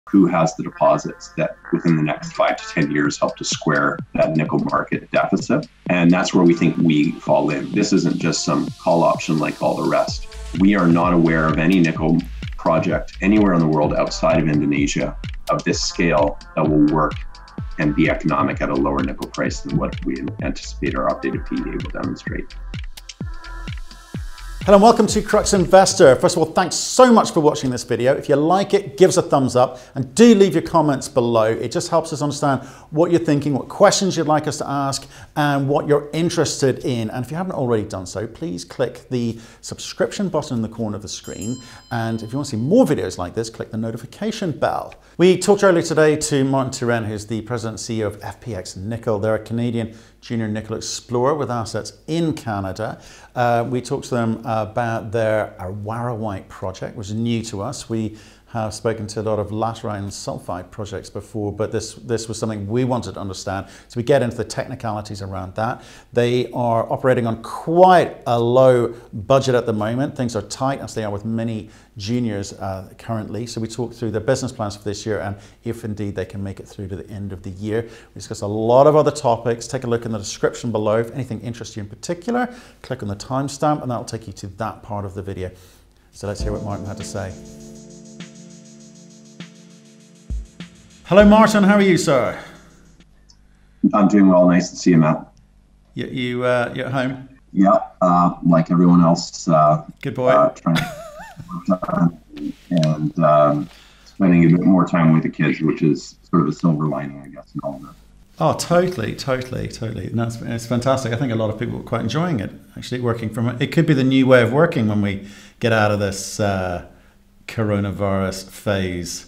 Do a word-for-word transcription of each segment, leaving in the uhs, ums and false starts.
who has the deposits that within the next five to ten years help to square that nickel market deficit. And that's where we think we fall in. This isn't just some call option like all the rest. We are not aware of any nickel project anywhere in the world outside of Indonesia of this scale that will work and be economic at a lower nickel price than what we anticipate our updated P E A will demonstrate. Hello and welcome to Crux Investor. First of all, thanks so much for watching this video. If you like it, give us a thumbs up and do leave your comments below. It just helps us understand what you're thinking, what questions you'd like us to ask, and what you're interested in. And if you haven't already done so, please click the subscription button in the corner of the screen. And if you want to see more videos like this, click the notification bell. We talked earlier today to Martin Turenne, who's the president and C E O of F P X Nickel. They're a Canadian junior nickel explorer with assets in Canada. Uh, we talked to them about their Warrawhite project, which is new to us. We have spoken to a lot of laterite and sulfide projects before, but this, this was something we wanted to understand. So we get into the technicalities around that. They are operating on quite a low budget at the moment. Things are tight, as they are with many juniors uh, currently. So we talked through their business plans for this year and if indeed they can make it through to the end of the year. We discuss a lot of other topics. Take a look in the description below. If anything interests you in particular, click on the timestamp and that'll take you to that part of the video. So let's hear what Martin had to say. Hello, Martin. How are you, sir? I'm doing well. Nice to see you, Matt. You, you, uh, you at home? Yeah, uh, like everyone else. Uh, Good boy. Uh, trying to and um, spending a bit more time with the kids, which is sort of a silver lining, I guess, in all of this. Oh, totally, totally, totally. No, it's, it's fantastic. I think a lot of people are quite enjoying it, actually, working from it. It could be the new way of working when we get out of this uh, coronavirus phase.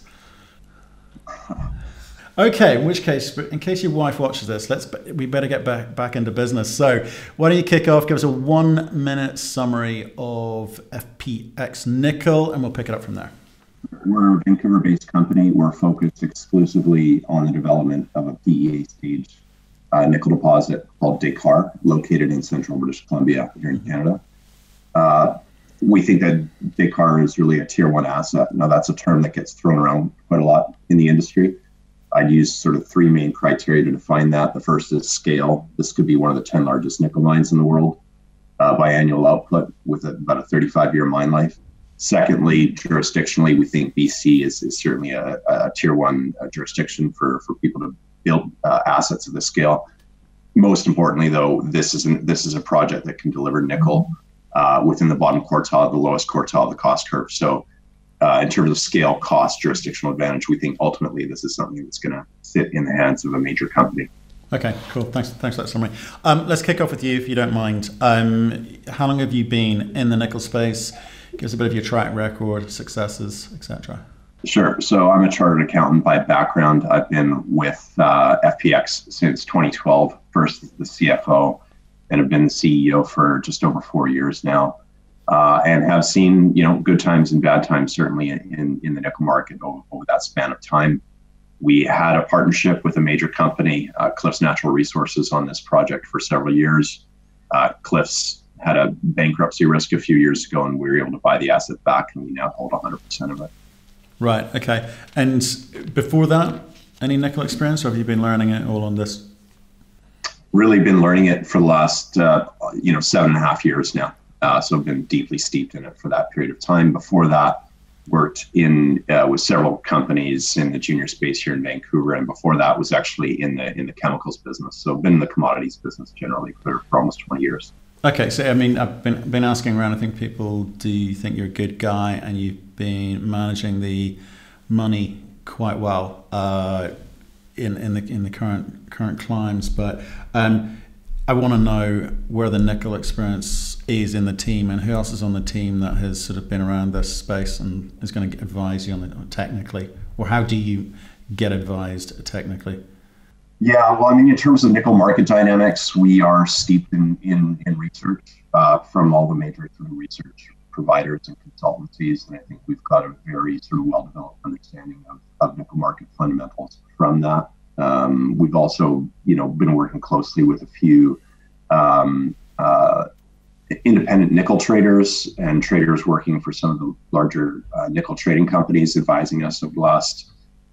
Okay, in which case, in case your wife watches this, let's we better get back back into business. So why don't you kick off, give us a one minute summary of F P X Nickel and we'll pick it up from there. We're a Vancouver-based company. We're focused exclusively on the development of a P E A stage uh, nickel deposit called Descartes, located in central British Columbia here in Canada. Uh, we think that Descartes is really a tier one asset. Now that's a term that gets thrown around quite a lot in the industry. I'd use sort of three main criteria to define that. The first is scale. This could be one of the ten largest nickel mines in the world uh, by annual output with a, about a thirty-five year mine life. Secondly, jurisdictionally, we think B C is, is certainly a, a tier one uh, jurisdiction for, for people to build uh, assets of this scale. Most importantly, though, this is, an, this is a project that can deliver nickel uh, within the bottom quartile, the lowest quartile of the cost curve. So Uh, in terms of scale, cost, jurisdictional advantage, we think ultimately this is something that's going to sit in the hands of a major company. Okay, cool. Thanks, thanks for that summary. Um, let's kick off with you, if you don't mind. Um, how long have you been in the nickel space? Give us a bit of your track record, successes, et cetera. Sure. So I'm a chartered accountant by background. I've been with uh, F P X since twenty twelve, first as the C F O, and have been the C E O for just over four years now. Uh, and have seen, you know, good times and bad times, certainly in, in the nickel market over, over that span of time. We had a partnership with a major company, uh, Cliffs Natural Resources, on this project for several years. Uh, Cliffs had a bankruptcy risk a few years ago, and we were able to buy the asset back, and we now hold one hundred percent of it. Right, okay. And before that, any nickel experience, or have you been learning it all on this? Really been learning it for the last, uh, you know, seven and a half years now. Uh, so I've been deeply steeped in it for that period of time. Before that, worked in uh, with several companies in the junior space here in Vancouver, and before that was actually in the in the chemicals business. So I've been in the commodities business generally for, for almost twenty years. Okay, so I mean, I've been been asking around. I think people, do you think you're a good guy and you've been managing the money quite well uh, in in the in the current current climes, but. Um, I want to know where the nickel experience is in the team and who else is on the team that has sort of been around this space and is going to advise you on it technically, or how do you get advised technically? Yeah, well, I mean, in terms of nickel market dynamics, we are steeped in, in, in research uh, from all the major sort of research providers and consultancies. And I think we've got a very sort of well-developed understanding of, of nickel market fundamentals from that. Um, we've also, you know, been working closely with a few um, uh, independent nickel traders and traders working for some of the larger uh, nickel trading companies, advising us over the last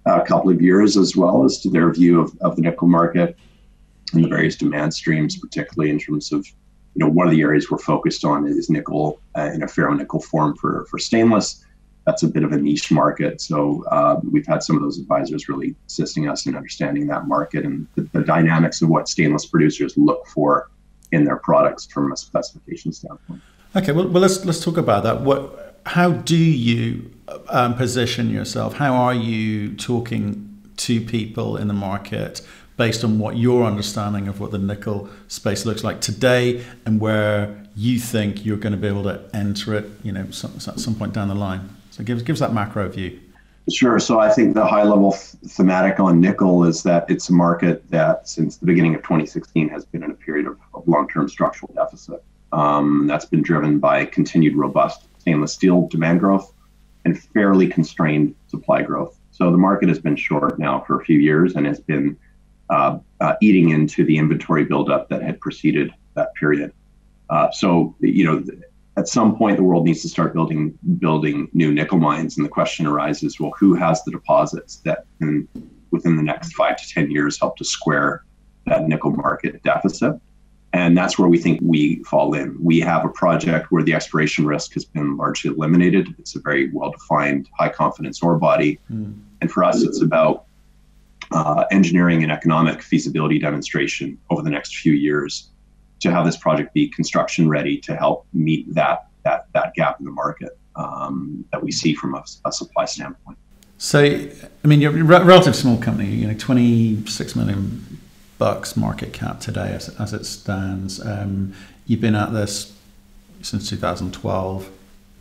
a couple of years, as well as to their view of, of the nickel market and the various demand streams, particularly in terms of, you know, one of the areas we're focused on is nickel uh, in a ferronickel form for, for stainless. That's a bit of a niche market. So uh, we've had some of those advisors really assisting us in understanding that market and the, the dynamics of what stainless producers look for in their products from a specification standpoint. Okay, well, well let's let's talk about that. What, how do you um, position yourself? How are you talking to people in the market based on what your understanding of what the nickel space looks like today and where you think you're going to be able to enter it, you know, some, at some point down the line? So give, give us that macro view. Sure. So I think the high level thematic on nickel is that it's a market that since the beginning of twenty sixteen has been in a period of, of long-term structural deficit. Um, that's been driven by continued robust stainless steel demand growth and fairly constrained supply growth. So the market has been short now for a few years and has been uh, uh, eating into the inventory buildup that had preceded that period. Uh, so, you know, at some point, the world needs to start building building new nickel mines, and the question arises: well, who has the deposits that can, within the next five to ten years, help to square that nickel market deficit? And that's where we think we fall in. We have a project where the exploration risk has been largely eliminated. It's a very well-defined, high-confidence ore body, mm. and for us, it's about uh, engineering and economic feasibility demonstration over the next few years to have this project be construction ready to help meet that that that gap in the market um, that we see from a, a supply standpoint. So, I mean, you're a relatively small company, you know, twenty-six million bucks market cap today as, as it stands. Um, you've been at this since two thousand twelve.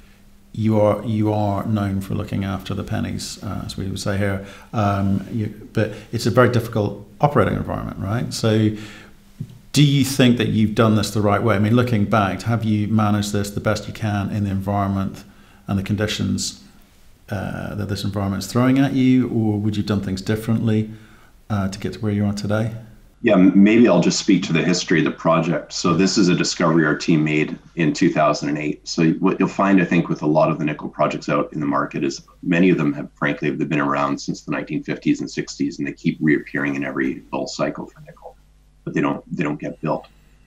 You are you are known for looking after the pennies, uh, as we would say here. Um, you, but it's a very difficult operating environment, right? So, do you think that you've done this the right way? I mean, looking back, have you managed this the best you can in the environment and the conditions uh, that this environment is throwing at you, or would you have done things differently uh, to get to where you are today? Yeah, maybe I'll just speak to the history of the project. So this is a discovery our team made in two thousand eight. So what you'll find, I think, with a lot of the nickel projects out in the market is many of them have, frankly, they've been around since the nineteen fifties and sixties, and they keep reappearing in every bull cycle for nickel. But they don't they don't get built.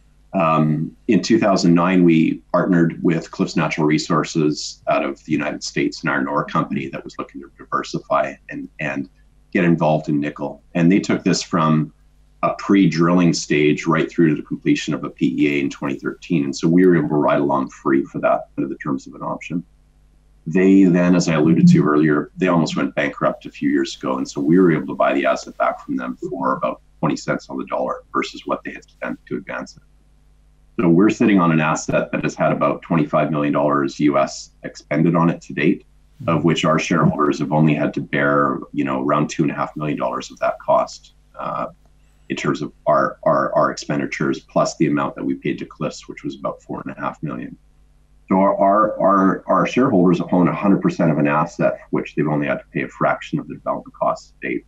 Um, in two thousand nine, we partnered with Cliffs Natural Resources out of the United States, an iron ore company that was looking to diversify and and get involved in nickel. And they took this from a pre-drilling stage right through to the completion of a P E A in twenty thirteen. And so we were able to ride along free for that under the terms of an option. They then, as I alluded to earlier, they almost went bankrupt a few years ago. And so we were able to buy the asset back from them for about twenty cents on the dollar versus what they had spent to advance it. So we're sitting on an asset that has had about twenty-five million dollars U S expended on it to date, of which our shareholders have only had to bear, you know, around two and a half million dollars of that cost uh, in terms of our, our, our expenditures, plus the amount that we paid to Cliffs, which was about four and a half million. So our, our, our, our shareholders own one hundred percent of an asset for which they've only had to pay a fraction of the development costs to date.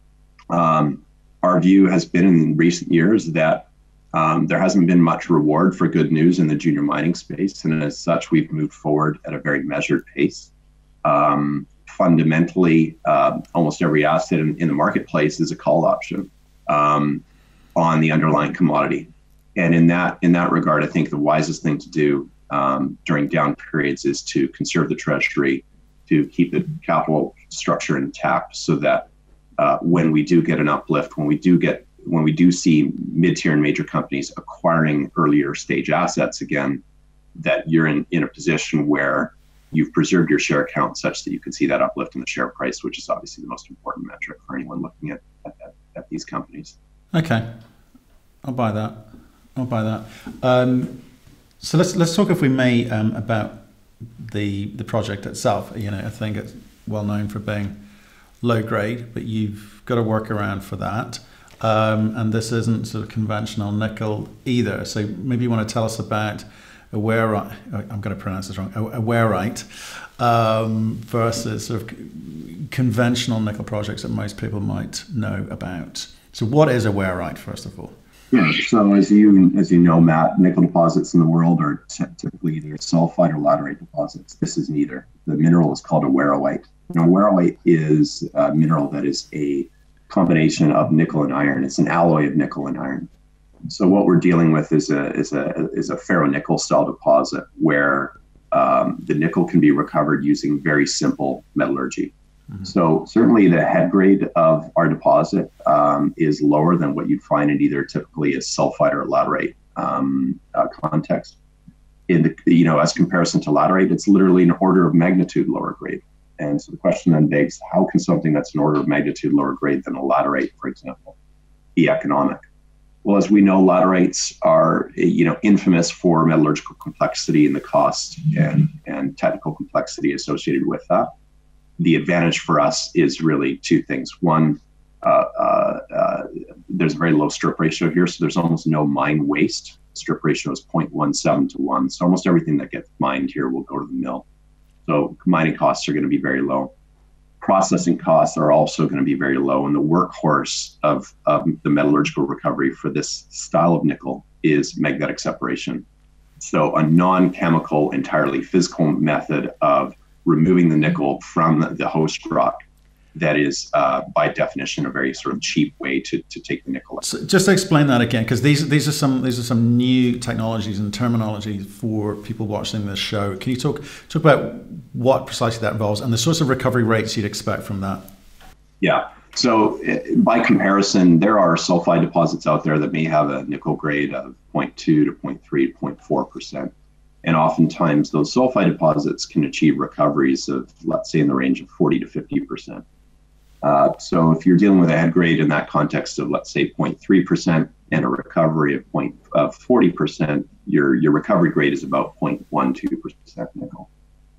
Um, Our view has been in recent years that um, there hasn't been much reward for good news in the junior mining space. And as such, we've moved forward at a very measured pace. Um, fundamentally, uh, almost every asset in, in the marketplace is a call option um, on the underlying commodity. And in that, in that regard, I think the wisest thing to do um, during down periods is to conserve the treasury, to keep the capital structure intact so that Uh, when we do get an uplift, when we do get, when we do see mid-tier and major companies acquiring earlier stage assets again, that you're in, in a position where you've preserved your share count such that you can see that uplift in the share price, which is obviously the most important metric for anyone looking at, at, at, at these companies. Okay, I'll buy that. I'll buy that. Um, so let's let's talk, if we may, um, about the the project itself. You know, I think it's well known for being low grade, but you've got a workaround for that. Um, and this isn't sort of conventional nickel either. So maybe you want to tell us about awareite, I'm going to pronounce this wrong, awareite, um, versus sort of conventional nickel projects that most people might know about. So what is awareite, first of all? Yeah, so as you as you know, Matt, nickel deposits in the world are typically either sulfide or laterite deposits. This is neither. The mineral is called awareite. Now, awarenite is a mineral that is a combination of nickel and iron. It's an alloy of nickel and iron. So what we're dealing with is a is a is a ferronickel style deposit where um, the nickel can be recovered using very simple metallurgy. Mm-hmm. So certainly the head grade of our deposit um, is lower than what you'd find in either typically a sulfide or laterite um, uh, context. In the, you know, as comparison to laterite, it's literally an order of magnitude lower grade. And so the question then begs, how can something that's an order of magnitude lower grade than a laterite, for example, be economic? Well, as we know, laterites are, you know, infamous for metallurgical complexity and the cost and, and technical complexity associated with that. The advantage for us is really two things. One, uh, uh, uh, there's a very low strip ratio here, so there's almost no mine waste. Strip ratio is zero point one seven to one, so almost everything that gets mined here will go to the mill. So mining costs are going to be very low. Processing costs are also going to be very low, and the workhorse of, of the metallurgical recovery for this style of nickel is magnetic separation. So a non-chemical, entirely physical method of removing the nickel from the host rock that is, uh, by definition, a very sort of cheap way to, to take the nickel out. So just to explain that again, because these these are some these are some new technologies and terminology for people watching this show. Can you talk talk about what precisely that involves and the sorts of recovery rates you'd expect from that? Yeah. So uh, by comparison, there are sulfide deposits out there that may have a nickel grade of zero point two to zero point three to zero point four percent. And oftentimes those sulfide deposits can achieve recoveries of, let's say, in the range of forty to fifty percent. Uh, so if you're dealing with a head grade in that context of, let's say, zero point three percent and a recovery of point, uh, forty percent, your, your recovery grade is about zero point one two percent nickel.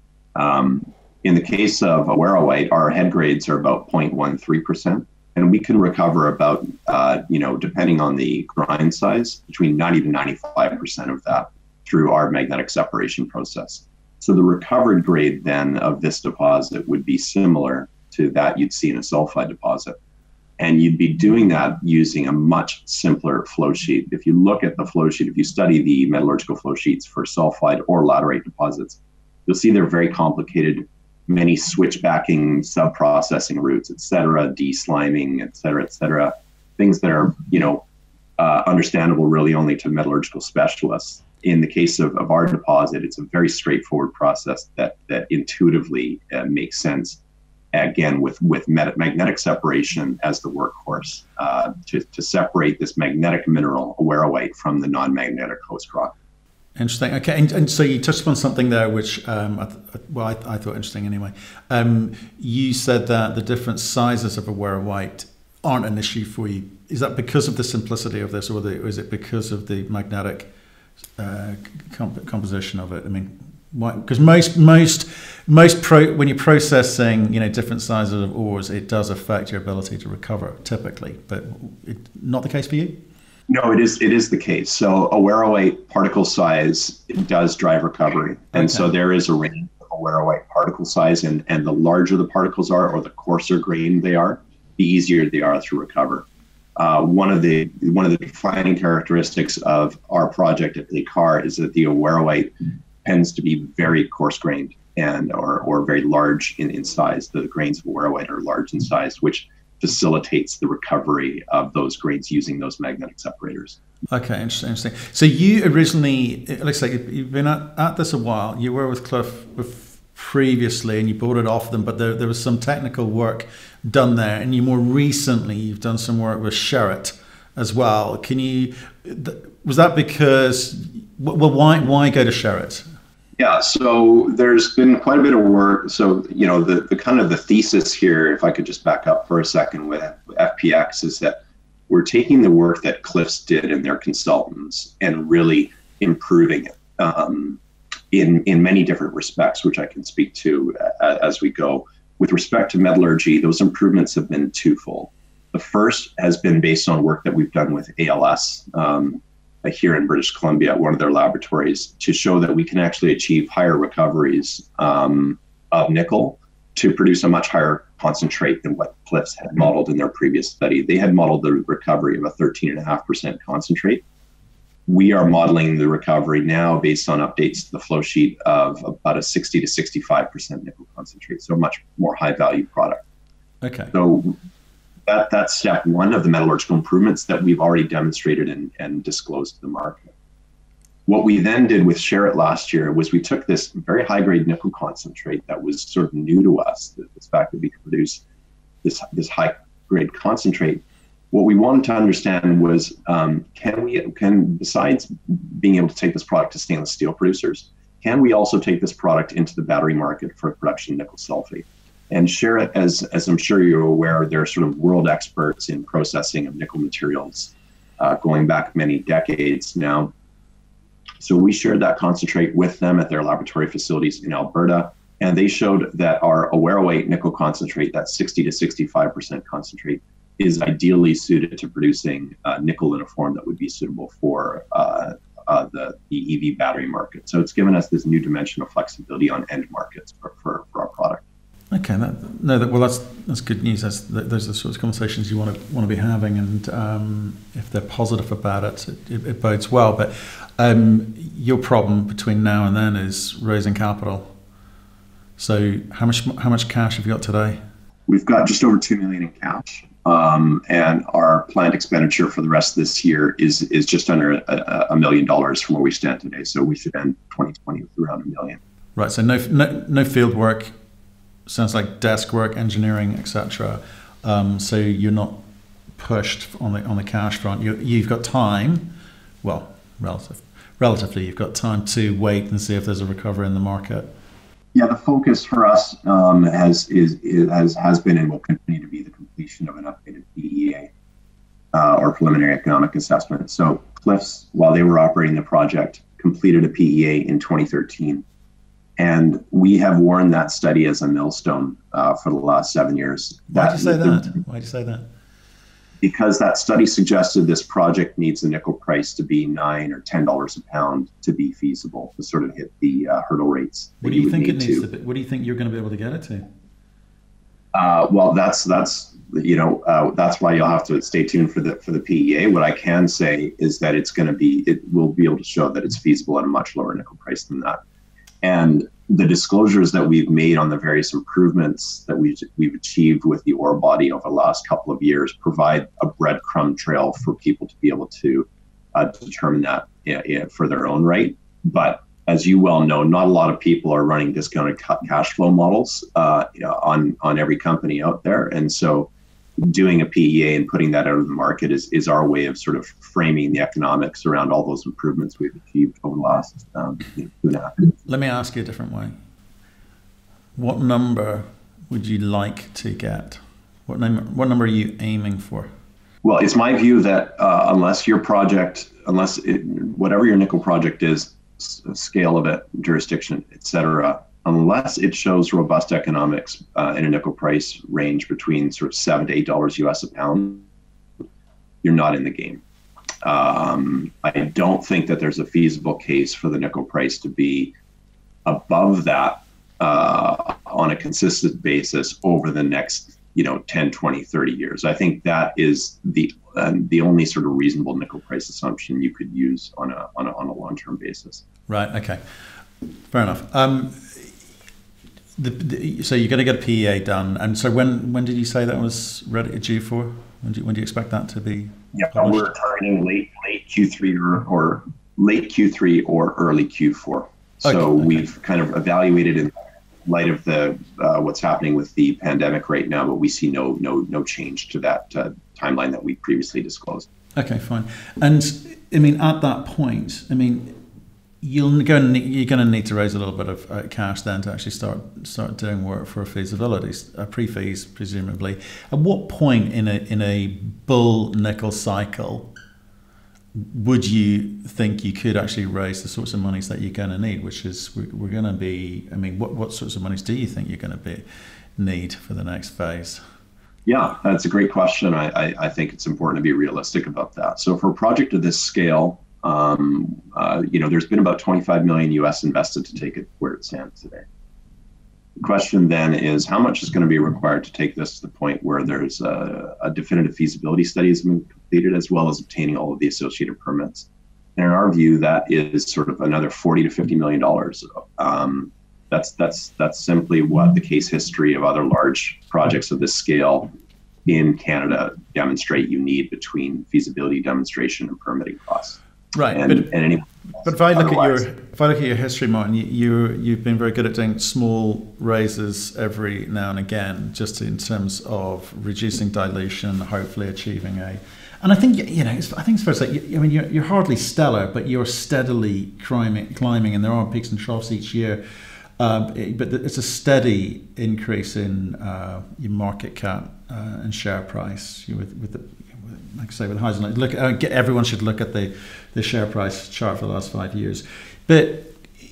Um, in the case of awarenite, our head grades are about zero point one three percent, and we can recover about, uh, you know, depending on the grind size, between ninety to ninety-five percent of that through our magnetic separation process. So the recovered grade then of this deposit would be similar to that you'd see in a sulfide deposit. And you'd be doing that using a much simpler flow sheet. If you look at the flow sheet, if you study the metallurgical flow sheets for sulfide or laterite deposits, you'll see they're very complicated, many switchbacking, sub-processing routes, et cetera, de-sliming, et cetera, et cetera, things that are, you know, uh, understandable really only to metallurgical specialists. In the case of, of our deposit, it's a very straightforward process that, that intuitively uh, makes sense. Again, with, with magnetic separation as the workhorse uh, to, to separate this magnetic mineral, awarenite, from the non-magnetic host rock. Interesting. Okay, and, and so you touched upon something there, which um, I th well, I, th I thought interesting anyway. Um, you said that the different sizes of awarenite aren't an issue for you. Is that because of the simplicity of this, or, the, or is it because of the magnetic uh, comp composition of it? I mean, why? Because most most most pro when you're processing, you know, different sizes of ores, it does affect your ability to recover typically, but it, not the case for you. No, it is it is the case. So awarenite particle size does drive recovery, and okay. So there is a range of awarenite particle size, and and the larger the particles are, or the coarser grained they are, the easier they are to recover. Uh, one of the one of the defining characteristics of our project at Descartes is that the awarenite tends to be very coarse grained and or or very large in, in size. The grains of awarenite are large in size, which facilitates the recovery of those grains using those magnetic separators. Okay, interesting. interesting. So you originally, it looks like you've been at, at this a while. You were with Cliff with previously, and you bought it off them, but there, there was some technical work done there, and you more recently you've done some work with Sherritt as well. Can you? Was that because? Well, why why go to Sherritt? Yeah, so there's been quite a bit of work. So, you know, the, the kind of the thesis here, if I could just back up for a second with F P X, is that we're taking the work that Cliffs did and their consultants and really improving it um, in, in many different respects, which I can speak to uh, as we go. With respect to metallurgy, those improvements have been twofold. The first has been based on work that we've done with A L S, um, here in British Columbia at one of their laboratories, to show that we can actually achieve higher recoveries um, of nickel to produce a much higher concentrate than what Cliffs had modeled in their previous study. They had modeled the recovery of a thirteen point five percent concentrate. we are modeling the recovery now based on updates to the flow sheet of about a sixty to sixty-five percent nickel concentrate, so a much more high value product. Okay. So that that's step one of the metallurgical improvements that we've already demonstrated and, and disclosed to the market. What we then did with Sherritt last year was we took this very high grade nickel concentrate that was sort of new to us, this fact that we could produce this, this high grade concentrate. What we wanted to understand was, um, can we, can besides being able to take this product to stainless steel producers, can we also take this product into the battery market for production of nickel sulfate? And Sherritt, as, as I'm sure you're aware, they're sort of world experts in processing of nickel materials uh, going back many decades now. So we shared that concentrate with them at their laboratory facilities in Alberta, and they showed that our Awaraway nickel concentrate, that sixty to sixty-five percent concentrate, is ideally suited to producing uh, nickel in a form that would be suitable for uh, uh, the, the E V battery market. So it's given us this new dimension of flexibility on end markets for, for, for our product. Okay, that, no, that, well, that's that's good news. That's, those are the sorts of conversations you want to want to be having, and um, if they're positive about it, it, it, it bodes well. But um, your problem between now and then is raising capital. So how much how much cash have you got today? We've got just over two million in cash, um, and our planned expenditure for the rest of this year is is just under a, a million dollars from where we stand today. So we should end twenty twenty with around a million. Right. So no no, no field work. Sounds like desk work, engineering, et cetera. Um, so you're not pushed on the on the cash front. You, you've got time. Well, relative, relatively, you've got time to wait and see if there's a recovery in the market. Yeah, the focus for us um, has is, is has has been and will continue to be the completion of an updated P E A uh, or preliminary economic assessment. So Cliffs, while they were operating the project, completed a P E A in twenty thirteen. And we have worn that study as a millstone uh, for the last seven years. Why'd you say that? Why'd you say that? Because that study suggested this project needs the nickel price to be nine or ten dollars a pound to be feasible, to sort of hit the uh, hurdle rates. What do you, you think it needs to. to be? What do you think you're going to be able to get it to? Uh, well, that's that's you know uh, that's why you'll have to stay tuned for the for the P E A. What I can say is that it's going to be it will be able to show that it's feasible at a much lower nickel price than that. And the disclosures that we've made on the various improvements that we've, we've achieved with the ore body over the last couple of years provide a breadcrumb trail for people to be able to uh, determine that yeah, yeah, for their own right. But as you well know, not a lot of people are running discounted cash flow models uh, you know, on, on every company out there. And so doing a P E A and putting that out of the market is, is our way of sort of framing the economics around all those improvements we've achieved over the last um, you know, two and a half years. Let me ask you a different way. What number would you like to get? What number, what number are you aiming for? Well, it's my view that uh, unless your project, unless it, whatever your nickel project is, s- scale of it, jurisdiction, et cetera, unless it shows robust economics uh, in a nickel price range between sort of seven to eight dollars U S a pound, you're not in the game. Um, I don't think that there's a feasible case for the nickel price to be above that uh, on a consistent basis over the next, you know, ten, twenty, thirty years. I think that is the uh, the only sort of reasonable nickel price assumption you could use on a on a, on a long-term basis. Right. Okay. Fair enough. Um, The, the, so you're going to get a P E A done, and so when when did you say that was ready due for? When do you, when do you expect that to be? Yeah, published? We're targeting late late Q three or, or late Q three or early Q four. So okay, okay. We've kind of evaluated in light of the uh, what's happening with the pandemic right now, but we see no no no change to that uh, timeline that we previously disclosed. Okay, fine. And I mean, at that point, I mean. You'll go and you're going to need to raise a little bit of uh, cash then to actually start start doing work for a feasibility, a pre-feas presumably. At what point in a in a bull nickel cycle would you think you could actually raise the sorts of monies that you're going to need? Which is we're, we're going to be. I mean, what what sorts of monies do you think you're going to be need for the next phase? Yeah, that's a great question. I I, I think it's important to be realistic about that. So for a project of this scale. Um, uh, you know, there's been about twenty-five million U S invested to take it where it stands today. The question then is how much is going to be required to take this to the point where there's a, a definitive feasibility study has been completed, as well as obtaining all of the associated permits. And in our view, that is sort of another forty to fifty million dollars. Um, that's that's that's simply what the case history of other large projects of this scale in Canada demonstrate you need between feasibility demonstration and permitting costs. Right, and, but, and any, but if I look otherwise. at your if I look at your history, Martin, you, you you've been very good at doing small raises every now and again, just in terms of reducing dilution, hopefully achieving a. And I think you know, it's, I think it's fair to say. You, I mean, you're, you're hardly stellar, but you're steadily climbing, climbing, and there are peaks and troughs each year. Um, it, but it's a steady increase in uh, your market cap uh, and share price. You, with, with the, like I say, with highs and lows. Look, uh, get, everyone should look at the the share price chart for the last five years. But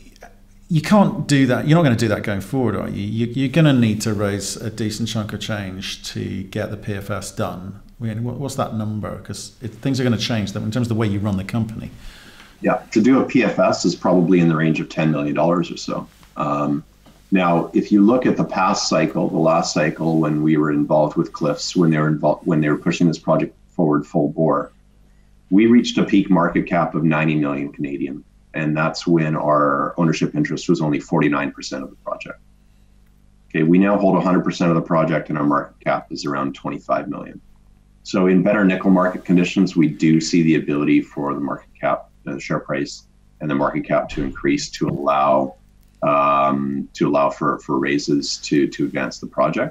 you can't do that. You're not going to do that going forward, are you? you you're going to need to raise a decent chunk of change to get the P F S done. I mean, what's that number? Because things are going to change in terms of the way you run the company. Yeah, to do a P F S is probably in the range of ten million dollars or so. Um, now, if you look at the past cycle, the last cycle when we were involved with Cliffs, when they were involved, when they were pushing this project forward full bore, we reached a peak market cap of ninety million Canadian, and that's when our ownership interest was only forty-nine percent of the project. Okay, we now hold one hundred percent of the project, and our market cap is around twenty-five million. So in better nickel market conditions, we do see the ability for the market cap, the share price, and the market cap to increase to allow um, to allow for, for raises to to advance the project.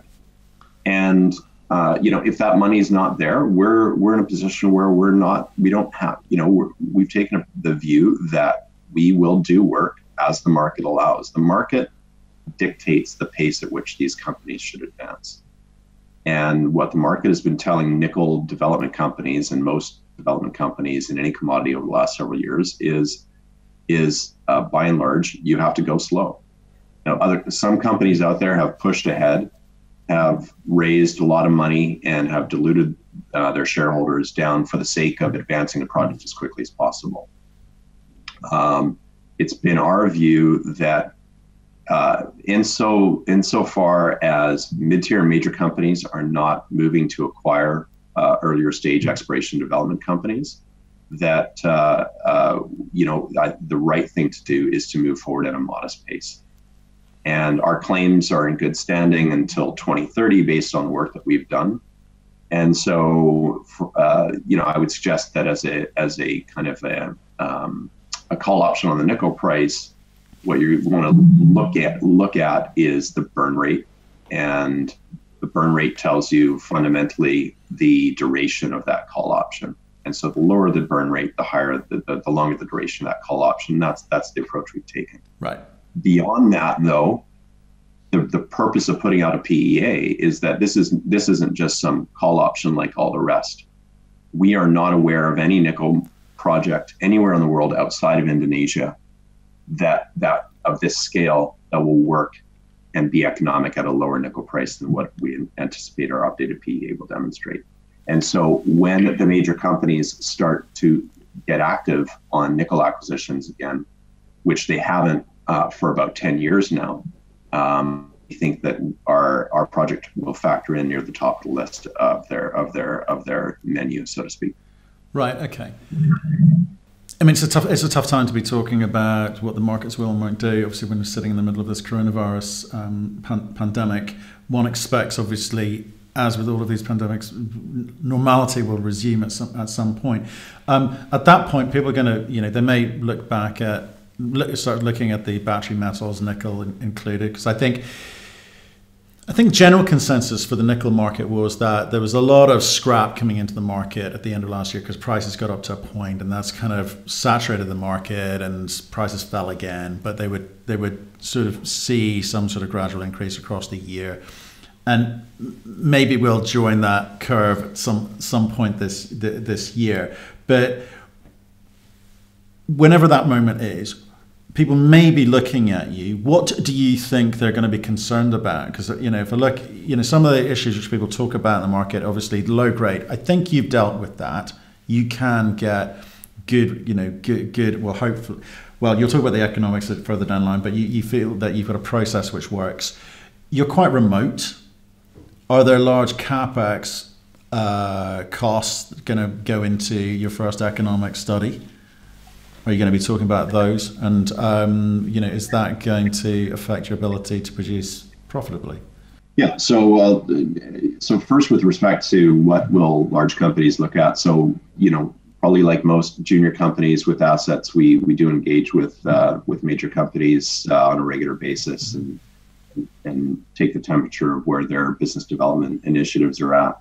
And uh, you know, if that money is not there, we're we're in a position where we're not, we don't have, you know, we're, we've taken the view that we will do work as the market allows. The market dictates the pace at which these companies should advance. And what the market has been telling nickel development companies and most development companies in any commodity over the last several years is, is uh, by and large, you have to go slow. Now, other some companies out there have pushed ahead, have raised a lot of money, and have diluted uh, their shareholders down for the sake of advancing the project as quickly as possible. Um, it's been our view that Uh, in so insofar as mid-tier and major companies are not moving to acquire uh, earlier stage exploration development companies, that uh, uh, you know I, the right thing to do is to move forward at a modest pace. And our claims are in good standing until twenty thirty, based on the work that we've done. And so, uh, you know, I would suggest that as a as a kind of a um, a call option on the nickel price, what you want to look at look at is the burn rate, and the burn rate tells you fundamentally the duration of that call option. And so the lower the burn rate, the higher the, the, the longer the duration of that call option. That's that's the approach we've taken. Right. Beyond that, though, the, the purpose of putting out a P E A is that this is this isn't just some call option like all the rest. We are not aware of any nickel project anywhere in the world outside of Indonesia that that of this scale that will work and be economic at a lower nickel price than what we anticipate our updated P E A will demonstrate. And so when the major companies start to get active on nickel acquisitions again, which they haven't uh, for about ten years now, um, we think that our our project will factor in near the top of the list of their of their of their menu, so to speak. Right. Okay. I mean, it's a tough it's a tough time to be talking about what the markets will and won't do. Obviously, when we're sitting in the middle of this coronavirus um, pan- pandemic, one expects, obviously, as with all of these pandemics, normality will resume at some at some point. Um, at that point, people are going to, you know, they may look back at look, start looking at the battery metals, nickel in, included, because I think. I think general consensus for the nickel market was that there was a lot of scrap coming into the market at the end of last year because prices got up to a point, and that's kind of saturated the market and prices fell again. But they would they would sort of see some sort of gradual increase across the year, and maybe we'll join that curve at some some point this this year. But whenever that moment is, people may be looking at you. What do you think they're going to be concerned about? Because, you know, if I look, you know, some of the issues which people talk about in the market, obviously low grade. I think you've dealt with that. You can get good, you know, good, good. Well, hopefully, well, you'll talk about the economics further down the line, but you, you feel that you've got a process which works. You're quite remote. Are there large capex uh, costs going to go into your first economic study? Are you going to be talking about those? And um, you know, is that going to affect your ability to produce profitably? Yeah. So, uh, so first, with respect to what will large companies look at? So, you know, probably like most junior companies with assets, we we do engage with uh, with major companies uh, on a regular basis and and take the temperature of where their business development initiatives are at.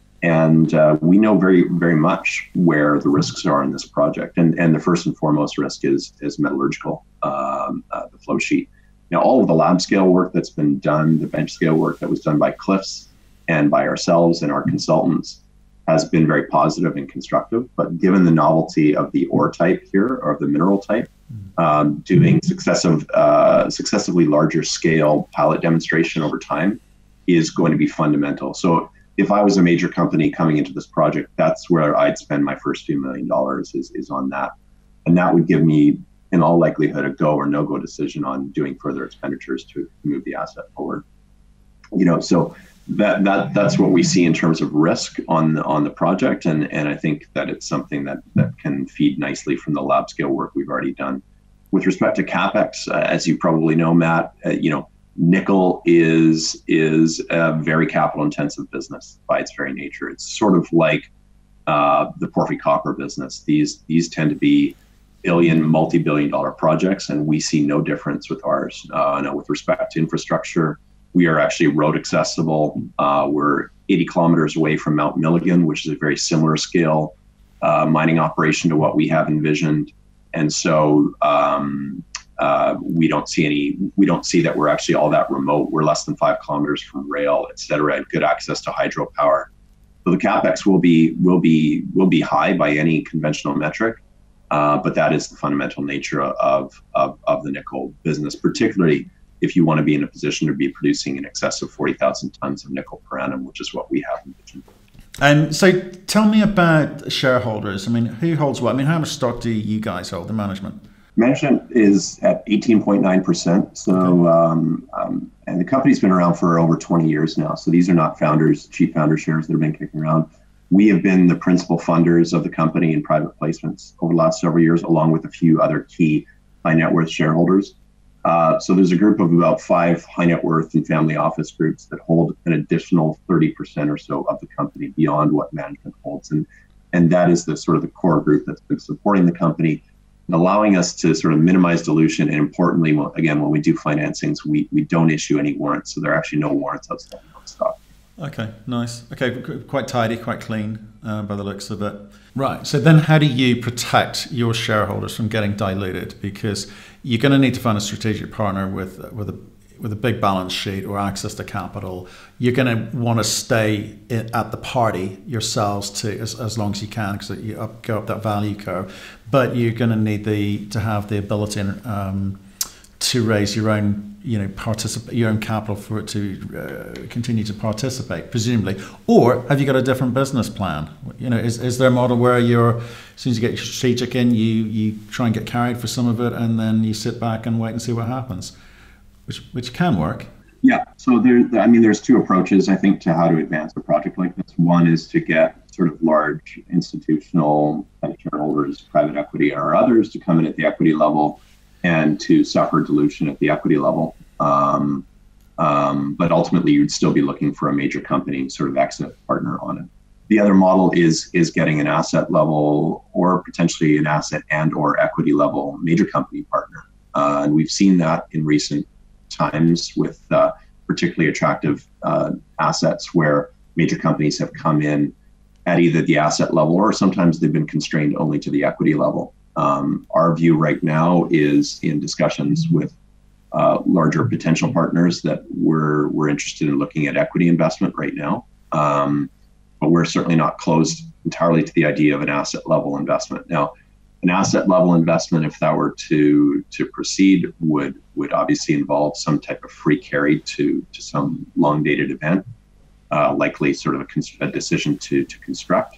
And uh, we know very very much where the risks are in this project. And and the first and foremost risk is is metallurgical, um, uh, the flow sheet. Now, all of the lab scale work that's been done, the bench scale work that was done by Cliffs and by ourselves and our consultants has been very positive and constructive. But given the novelty of the ore type here, or the mineral type, um, doing successive, uh, successively larger scale pilot demonstration over time is going to be fundamental. So if I was a major company coming into this project, that's where I'd spend my first few million dollars is, is on that. And that would give me, in all likelihood, a go or no go decision on doing further expenditures to move the asset forward. You know, so that that that's what we see in terms of risk on the on the project, and and I think that it's something that that can feed nicely from the lab scale work we've already done. With respect to CapEx, uh, as you probably know, Matt, uh, you know, nickel is is a very capital intensive business by its very nature. It's sort of like uh, the porphyry copper business. These these tend to be billion, multi-billion dollar projects, and we see no difference with ours. Uh, now, with respect to infrastructure, we are actually road accessible. Uh, we're eighty kilometers away from Mount Milligan, which is a very similar scale uh, mining operation to what we have envisioned. And so um, uh, we don't see any, we don't see that we're actually all that remote. We're less than five kilometers from rail, et cetera, and good access to hydropower. So the CapEx will be, will be, will be high by any conventional metric. Uh, but that is the fundamental nature of, of, of the nickel business, particularly if you want to be in a position to be producing in excess of forty thousand tons of nickel per annum, which is what we have envisioned. Um, so tell me about shareholders. I mean, who holds what? I mean, how much stock do you guys hold, the management? Management is at eighteen point nine percent. So, okay. um, um, and the company's been around for over twenty years now. So these are not founders, chief founder shares that have been kicking around. We have been the principal funders of the company in private placements over the last several years, along with a few other key high net worth shareholders. Uh, so there's a group of about five high net worth and family office groups that hold an additional thirty percent or so of the company beyond what management holds. And, and that is the sort of the core group that's been supporting the company, allowing us to sort of minimize dilution. And importantly, again, when we do financings, we, we don't issue any warrants. So there are actually no warrants outstanding on stock. Okay, nice. Okay, quite tidy, quite clean uh, by the looks of it. Right, so then how do you protect your shareholders from getting diluted? Because you're going to need to find a strategic partner with with a with a big balance sheet or access to capital. You're going to want to stay in, at the party yourselves to as, as long as you can, because you up, go up that value curve. But you're going to need the to have the ability um, to raise your own you know, participate your own capital for it to uh, continue to participate, presumably. Or have you got a different business plan? You know, is, is there a model where you're, as soon as you get your strategic in, you you try and get carried for some of it, and then you sit back and wait and see what happens, which which can work. Yeah. So there, I mean, there's two approaches, I think, to how to advance a project like this. One is to get sort of large institutional shareholders, private equity, or others to come in at the equity level and to suffer dilution at the equity level. Um, um, but ultimately, you'd still be looking for a major company sort of exit partner on it. The other model is is getting an asset level or potentially an asset and or equity level major company partner. Uh, and we've seen that in recent times with uh, particularly attractive uh, assets where major companies have come in at either the asset level or sometimes they've been constrained only to the equity level. Um, our view right now is in discussions with uh, larger potential partners that we're we're interested in looking at equity investment right now, um, but we're certainly not closed entirely to the idea of an asset level investment. Now, an asset level investment, if that were to to proceed, would would obviously involve some type of free carry to to some long dated event, uh, likely sort of a, a decision to to construct.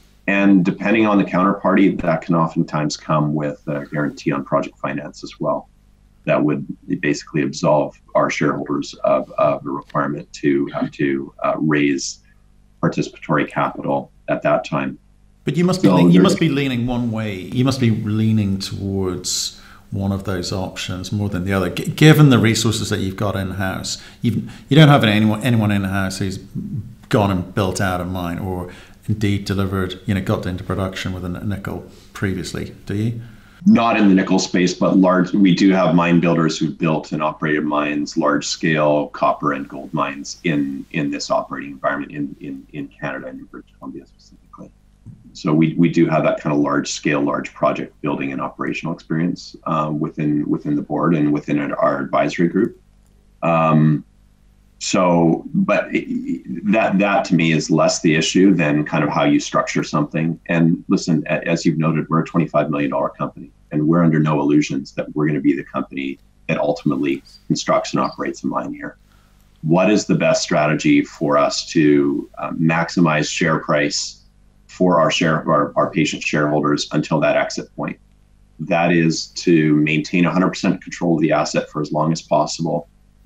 And depending on the counterparty, that can oftentimes come with a guarantee on project finance as well. That would basically absolve our shareholders of, of the requirement to have to uh, raise participatory capital at that time. But you must be So le- you there's- must be leaning one way. You must be leaning towards one of those options more than the other, G- given the resources that you've got in house. You you don't have anyone anyone in house who's gone and built out a mine, or indeed delivered, you know, got into production with a nickel previously, do you? Not in the nickel space, but large. We do have mine builders who built and operated mines, large scale copper and gold mines in in this operating environment in in, in Canada and in British Columbia specifically. So we, we do have that kind of large scale, large project building and operational experience um, within within the board and within our advisory group. Um, so, but it, that that to me is less the issue than kind of how you structure something. And listen, as you've noted, we're a twenty-five million dollars company, and we're under no illusions that we're going to be the company that ultimately constructs and operates a mine here. What is the best strategy for us to uh, maximize share price for our share our, our patient shareholders until that exit point? That is to maintain one hundred percent control of the asset for as long as possible,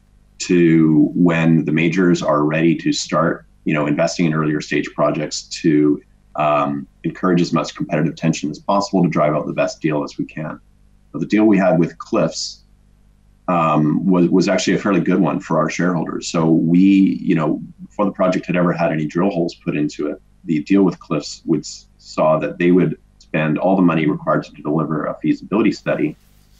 to when the majors are ready to start, you know, investing in earlier stage projects, to um, encourage as much competitive tension as possible to drive out the best deal as we can. But the deal we had with Cliffs um, was, was actually a fairly good one for our shareholders. So we, you know, before the project had ever had any drill holes put into it, the deal with Cliffs would saw that they would spend all the money required to deliver a feasibility study,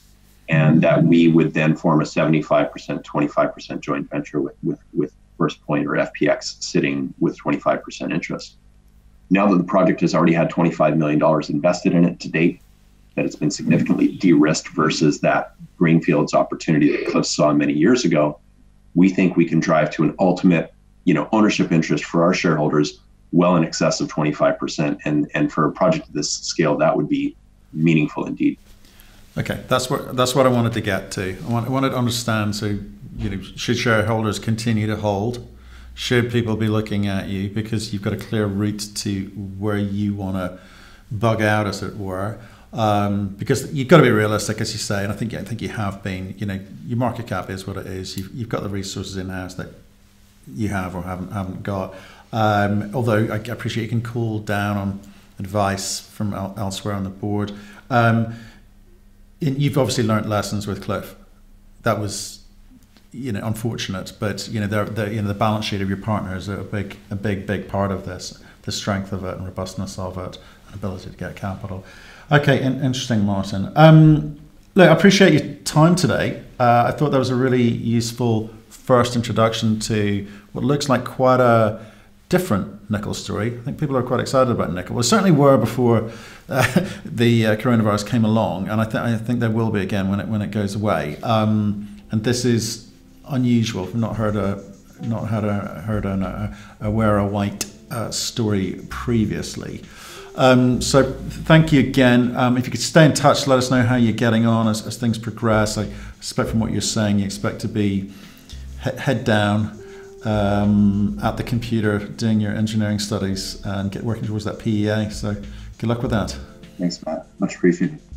and that we would then form a seventy-five percent, twenty-five percent joint venture with, with, with First Point or F P X sitting with twenty-five percent interest. Now that the project has already had twenty-five million dollars invested in it to date, that it's been significantly de-risked versus that greenfields opportunity that Cliffs saw many years ago, we think we can drive to an ultimate, you know, ownership interest for our shareholders well in excess of twenty-five percent. And, and for a project of this scale, that would be meaningful indeed. Okay, that's what that's what I wanted to get to. I, want, I wanted to understand, so, you know, should shareholders continue to hold? Should people be looking at you because you've got a clear route to where you want to bug out, as it were? Um, because you've got to be realistic, as you say, and I think I think you have been. You know, your market cap is what it is. You've, you've got the resources in house that you have or haven't haven't got. Um, although I appreciate you can call down on advice from el- elsewhere on the board. Um, in, you've obviously learnt lessons with Cliff. That was, you know, unfortunate, but you know, the, the you know the balance sheet of your partners are a big a big big part of this. The strength of it and robustness of it, and ability to get capital. Okay, in, interesting, Martin. Um, look, I appreciate your time today. Uh, I thought that was a really useful first introduction to what looks like quite a different nickel story. I think people are quite excited about nickel. Well, certainly were before uh, the uh, coronavirus came along, and I, th- I think there will be again when it when it goes away. Um, and this is unusual. I've not heard a not had a heard a, a, a Werra White uh, story previously. Um, so thank you again. Um, if you could stay in touch, let us know how you're getting on as, as things progress. I suspect from what you're saying, you expect to be he- head down um, at the computer doing your engineering studies and get working towards that P E A. So good luck with that. Thanks, Matt. Much appreciated.